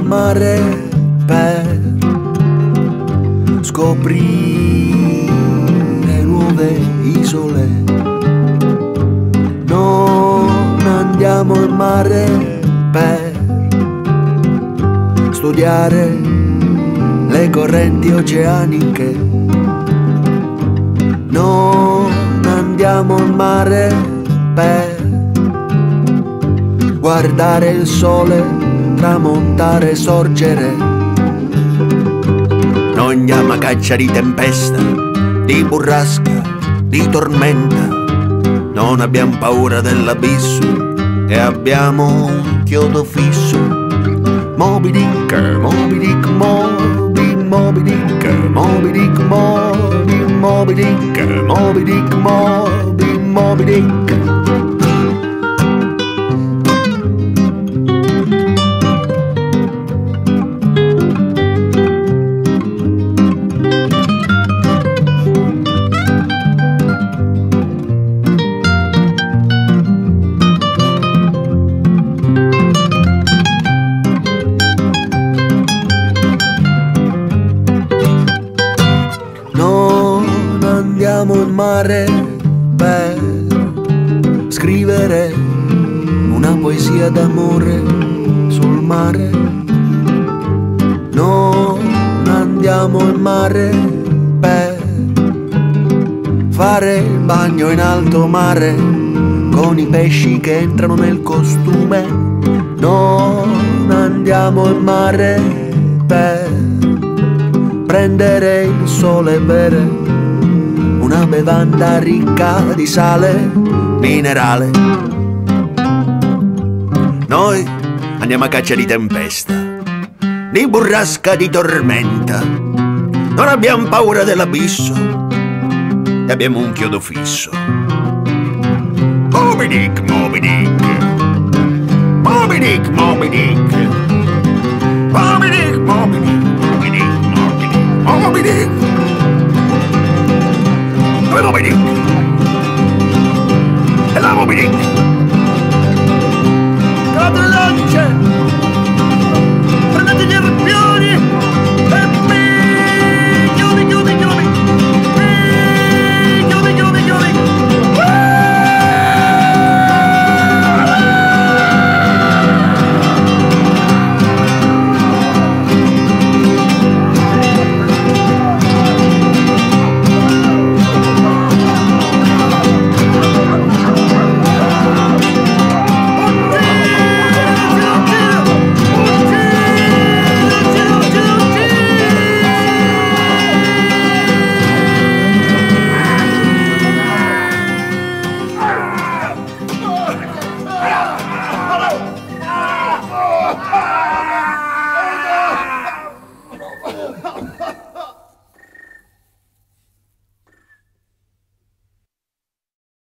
mare per scoprire nuove isole. Non andiamo al mare per studiare le correnti oceaniche. Non andiamo al mare per guardare il sole tramontare e sorgere. Non andiamo a caccia di tempesta, di burrasca, di tormenta. Non abbiamo paura dell'abisso e abbiamo un chiodo fisso. Moby Dick, Moby Dick, Moby, Moby Dick, Moby Dick, Moby, Moby Dick, Moby Dick, Moby, Moby Dick. Andiamo al mare per scrivere una poesia d'amore sul mare. Non andiamo al mare per fare il bagno in alto mare con i pesci che entrano nel costume. Non andiamo al mare per prendere il sole e bere una bevanda ricca di sale minerale. Noi andiamo a caccia di tempesta, di burrasca, di tormenta. Non abbiamo paura dell'abisso e abbiamo un chiodo fisso. Moby Dick, Moby Dick, Moby Dick, Moby Dick, Moby Dick, Moby Dick, Moby Dick, Moby Dick, Moby Dick, e la Moby Dick. Cade le lance, prendete gli arrabbioni e chiudi, chiudi, chiudi, chiudi, chiudi, chiudi. Hello!